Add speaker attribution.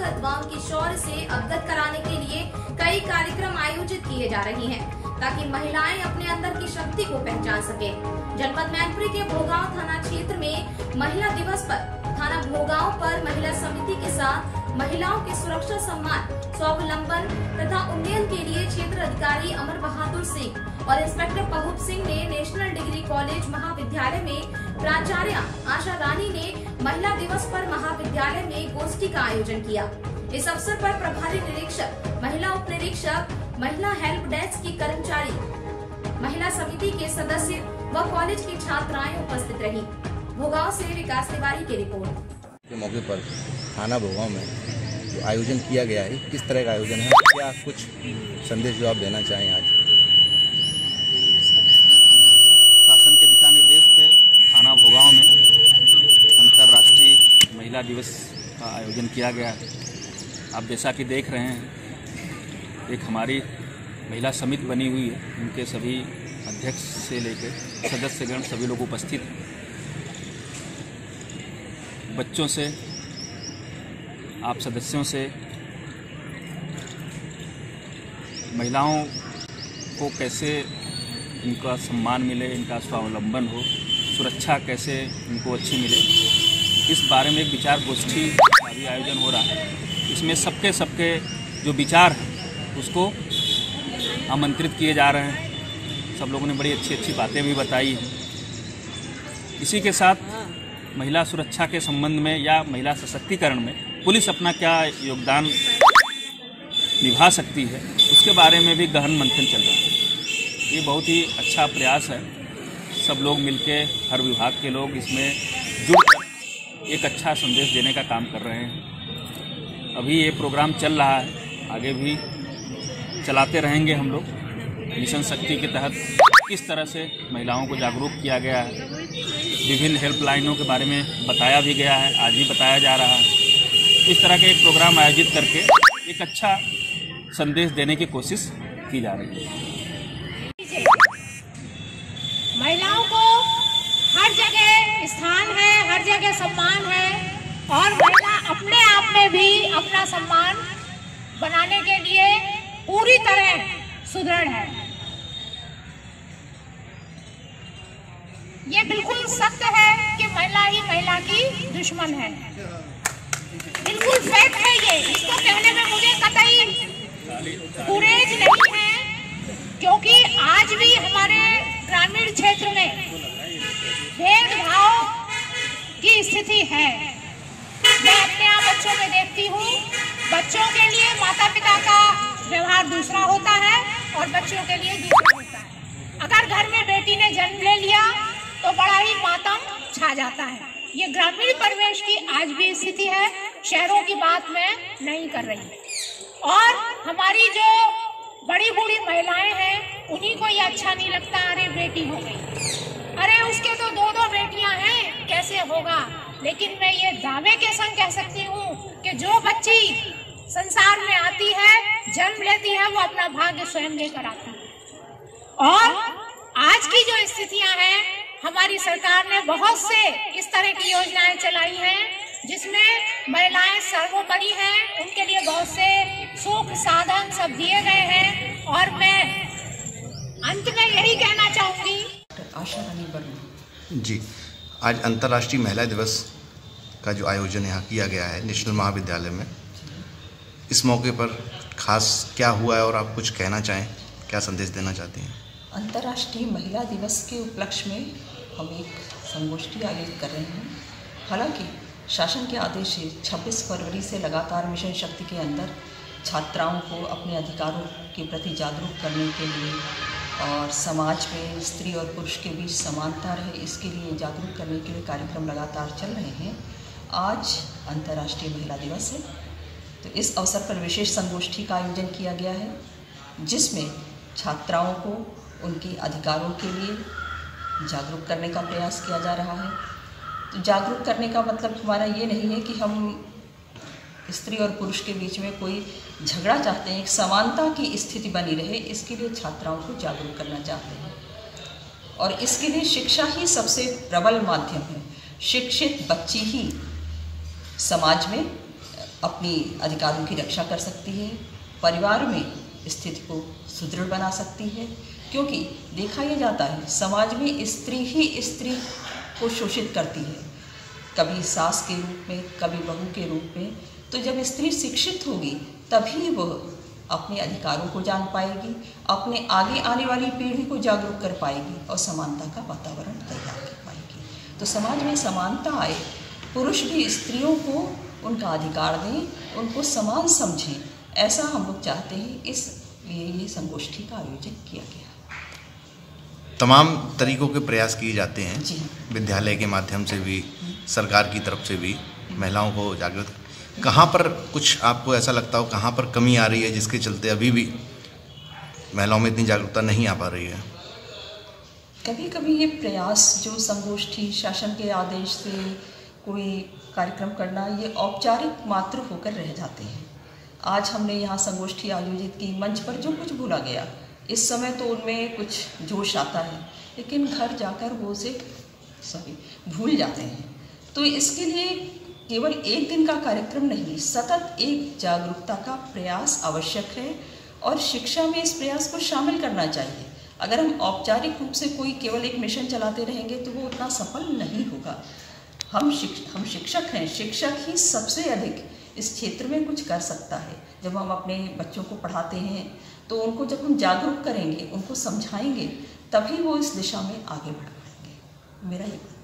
Speaker 1: महत्व व उनके शौर्य से अवगत कराने के लिए कई कार्यक्रम आयोजित किए जा रहे हैं, ताकि महिलाएं अपने अंदर की शक्ति को पहचान सके। जनपद मैनपुरी के भोगांव थाना क्षेत्र में महिला दिवस पर थाना भोगांव पर महिला समिति के साथ महिलाओं के सुरक्षा सम्मान, स्वावलंबन तथा उन्नयन के लिए क्षेत्र अधिकारी अमर बहादुर सिंह और इंस्पेक्टर पहुप सिंह ने नेशनल डिग्री कॉलेज महाविद्यालय में प्राचार्य आशा रानी ने महिला दिवस पर महाविद्यालय में गोष्ठी का आयोजन किया। इस अवसर पर प्रभारी निरीक्षक, महिला उप निरीक्षक, महिला हेल्प डेस्क की कर्मचारी, महिला समिति के सदस्य व कॉलेज की छात्राएं उपस्थित रही। भोगांव से विकास तिवारी की रिपोर्ट।
Speaker 2: के मौके पर थाना भोगांव में जो आयोजन किया गया है, किस तरह का आयोजन है, क्या कुछ संदेश जो आप देना चाहें आज?
Speaker 3: शासन के दिशा निर्देश पे थाना भोगांव में अंतर्राष्ट्रीय महिला दिवस का आयोजन किया गया है। आप जैसा कि देख रहे हैं, एक हमारी महिला समिति बनी हुई है, उनके सभी अध्यक्ष से लेकर सदस्यगण सभी लोग उपस्थित हैं। बच्चों से, आप सदस्यों से महिलाओं को कैसे इनका सम्मान मिले, इनका स्वावलंबन हो, सुरक्षा कैसे इनको अच्छी मिले, इस बारे में एक विचार गोष्ठी का भी आयोजन हो रहा है। इसमें सबके जो विचार हैं उसको आमंत्रित किए जा रहे हैं। सब लोगों ने बड़ी अच्छी बातें भी बताई हैं। इसी के साथ महिला सुरक्षा के संबंध में या महिला सशक्तिकरण में पुलिस अपना क्या योगदान निभा सकती है, उसके बारे में भी गहन मंथन चल रहा है। ये बहुत ही अच्छा प्रयास है। सब लोग मिलके, हर विभाग के लोग इसमें जुड़कर एक अच्छा संदेश देने का काम कर रहे हैं। अभी ये प्रोग्राम चल रहा है, आगे भी चलाते रहेंगे हम लोग। मिशन शक्ति के तहत किस तरह से महिलाओं को जागरूक किया गया है, विभिन्न हेल्पलाइनों के बारे में बताया भी गया है, आज भी बताया जा रहा है। इस तरह के एक प्रोग्राम आयोजित करके एक अच्छा संदेश देने की कोशिश की जा रही है।
Speaker 4: महिलाओं को हर जगह स्थान है, हर जगह सम्मान है और महिला अपने आप में भी अपना सम्मान बनाने के लिए पूरी तरह सुदृढ़ है। ये बिल्कुल सत्य है कि महिला ही महिला की दुश्मन है। बिल्कुल फैक्ट है ये। इसको कहने में मुझे कतई गुरेज नहीं है, क्योंकि आज भी हमारे ग्रामीण क्षेत्र में भेदभाव की स्थिति है। मैं अपने यहाँ बच्चों में देखती हूँ, बच्चों के लिए माता पिता का व्यवहार दूसरा होता है और बच्चों के लिए दूसरा होता है। अगर घर में बेटी ने जन्म ले लिया तो बड़ा ही मातम छा जाता है। ये ग्रामीण परिवेश की आज भी स्थिति है, शहरों की बात मैं नहीं कर रही। और हमारी जो बड़ी बूढ़ी महिलाएं हैं, उन्हीं को ये अच्छा नहीं लगता, अरे बेटी हो गई, अरे उसके तो दो बेटियां हैं, कैसे होगा। लेकिन मैं ये दावे के संग कह सकती हूँ कि जो बच्ची संसार में आती है, जन्म लेती है, वो अपना भाग्य स्वयं लेकर आती है। और आज की जो स्थितियां हैं, हमारी सरकार ने बहुत से इस तरह की योजनाएं चलाई हैं जिसमें महिलाएं सर्वोपरि हैं, उनके लिए बहुत से सुख साधन सब दिए गए हैं। और मैं अंत में यही कहना चाहूंगी।
Speaker 5: आशा रानी वर्मा
Speaker 2: जी, आज अंतर्राष्ट्रीय महिला दिवस का जो आयोजन यहाँ किया गया है नेशनल महाविद्यालय में, इस मौके पर खास क्या हुआ है और आप कुछ कहना चाहें, क्या संदेश देना चाहती हैं?
Speaker 5: अंतर्राष्ट्रीय महिला दिवस के उपलक्ष्य में हम एक संगोष्ठी आयोजित कर रहे हैं। हालांकि शासन के आदेश से 26 फरवरी से लगातार मिशन शक्ति के अंदर छात्राओं को अपने अधिकारों के प्रति जागरूक करने के लिए और समाज में स्त्री और पुरुष के बीच समानता रहे, इसके लिए जागरूक करने के लिए कार्यक्रम लगातार चल रहे हैं। आज अंतर्राष्ट्रीय महिला दिवस है, तो इस अवसर पर विशेष संगोष्ठी का आयोजन किया गया है, जिसमें छात्राओं को उनके अधिकारों के लिए जागरूक करने का प्रयास किया जा रहा है। तो जागरूक करने का मतलब हमारा ये नहीं है कि हम स्त्री और पुरुष के बीच में कोई झगड़ा चाहते हैं, एक समानता की स्थिति बनी रहे, इसके लिए छात्राओं को जागरूक करना चाहते हैं। और इसके लिए शिक्षा ही सबसे प्रबल माध्यम है। शिक्षित बच्ची ही समाज में अपनी अधिकारों की रक्षा कर सकती है, परिवार में स्थिति को सुदृढ़ बना सकती है। क्योंकि देखा यह जाता है समाज में स्त्री ही स्त्री को शोषित करती है, कभी सास के रूप में, कभी बहू के रूप में। तो जब स्त्री शिक्षित होगी तभी वह अपने अधिकारों को जान पाएगी, अपने आगे आने वाली पीढ़ी को जागरूक कर पाएगी और समानता का वातावरण तैयार कर पाएगी। तो समाज में समानता आए, पुरुष भी स्त्रियों को उनका अधिकार दें, उनको समान समझें, ऐसा हम लोग चाहते हैं। इसलिए ये संगोष्ठी का आयोजन किया गया।
Speaker 2: तमाम तरीकों के प्रयास किए जाते हैं
Speaker 5: जी,
Speaker 2: विद्यालय के माध्यम से भी, सरकार की तरफ से भी महिलाओं को जागृत। कहाँ पर कुछ आपको ऐसा लगता हो कहाँ पर कमी आ रही है जिसके चलते अभी भी महिलाओं में इतनी जागरूकता नहीं आ पा रही है?
Speaker 5: कभी कभी ये प्रयास जो संगोष्ठी, शासन के आदेश से कोई कार्यक्रम करना, ये औपचारिक मात्र होकर रह जाते हैं। आज हमने यहाँ संगोष्ठी आयोजित की, मंच पर जो कुछ बोला गया, इस समय तो उनमें कुछ जोश आता है, लेकिन घर जाकर वो उसे भूल जाते हैं। तो इसके लिए केवल एक दिन का कार्यक्रम नहीं, सतत एक जागरूकता का प्रयास आवश्यक है और शिक्षा में इस प्रयास को शामिल करना चाहिए। अगर हम औपचारिक रूप से कोई केवल एक मिशन चलाते रहेंगे तो वो उतना सफल नहीं होगा। हम शिक्षक हैं, शिक्षक ही सबसे अधिक इस क्षेत्र में कुछ कर सकता है। जब हम अपने बच्चों को पढ़ाते हैं तो उनको जब हम जागरूक करेंगे, उनको समझाएंगे, तभी वो इस दिशा में आगे बढ़ पाएंगे। मेरा ये